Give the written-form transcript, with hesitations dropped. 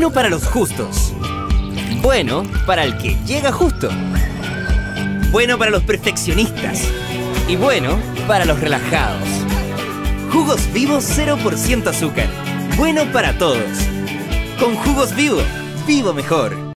Bueno para los justos. Bueno para el que llega justo. Bueno para los perfeccionistas. Y bueno para los relajados. Jugos Vivo 0% azúcar. Bueno para todos. Con Jugos Vivo, vivo mejor.